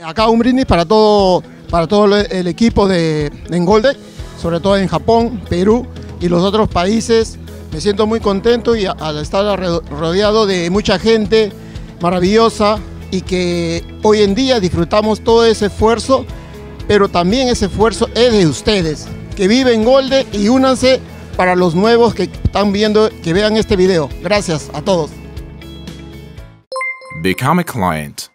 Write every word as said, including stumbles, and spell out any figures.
Acá un brindis para todo, para todo el equipo de Engolde, sobre todo en Japón, Perú y los otros países. Me siento muy contento y al estar rodeado de mucha gente maravillosa y que hoy en día disfrutamos todo ese esfuerzo, pero también ese esfuerzo es de ustedes, que viven Engolde, y únanse para los nuevos que están viendo, que vean este video. Gracias a todos. Become a client.